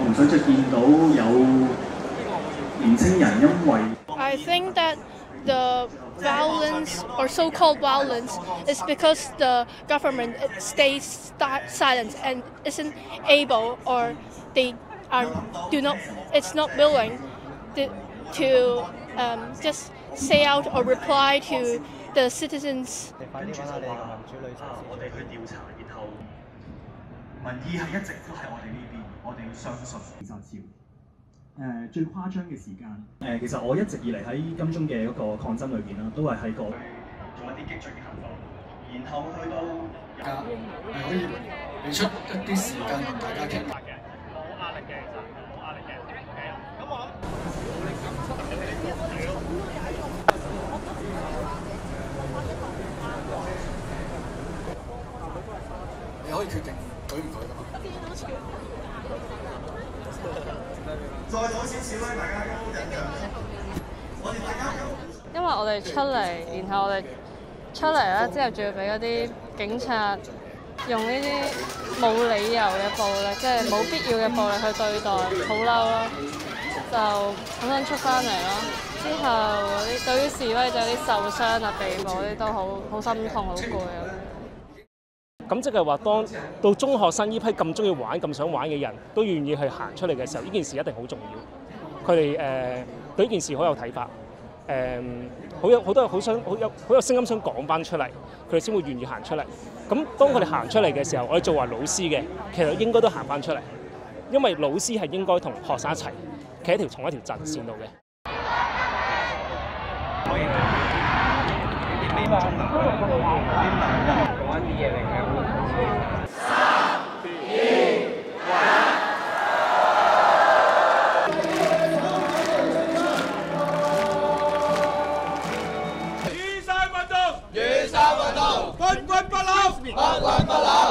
我唔想再見到有年青人因為 I think that the violence or so-called violence is because the government stays silent and isn't able or they it's not willing to just say out or reply to the citizens. 跟住就話我哋去調查，然後民意係一直都喺我哋呢邊，我哋要相信。就潮最誇張嘅時間其實我一直以嚟喺金鐘嘅嗰個抗爭裏邊啦，都係喺個做一啲激進嘅行動，然後去到大家可以俾出一啲時間同大家傾偈嘅，冇壓力嘅，其實冇壓力嘅。咁我你可以決定舉唔舉㗎嘛？再早少少咧，大家都忍讓。我哋大家因為我哋出嚟，然後我哋出嚟啦，之後仲要俾嗰啲警察用呢啲冇理由嘅暴力，即係冇必要嘅暴力去對待，好嬲咯，就咁樣出翻嚟咯。之後嗰啲對於示威者啲受傷啊、被捕嗰啲都好心痛、好攰啊。 咁即係話，當到中學生呢批咁中意玩、咁想玩嘅人都願意去行出嚟嘅時候，呢件事一定好重要。佢哋對呢件事好有睇法，好多好有聲音想講翻出嚟，佢哋先會願意行出嚟。咁當佢哋行出嚟嘅時候，我哋作為老師嘅，其實應該都行翻出嚟，因為老師係應該同學生一齊企喺同一條陣線度嘅。 雨傘運動，軍軍不立，不屈不撓。